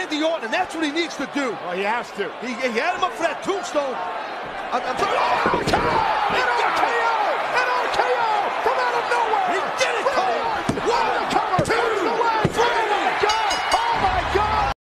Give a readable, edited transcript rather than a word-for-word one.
Randy Orton, and that's what he needs to do. Well, he has to. He had him up for that tombstone. I'm sorry. Oh,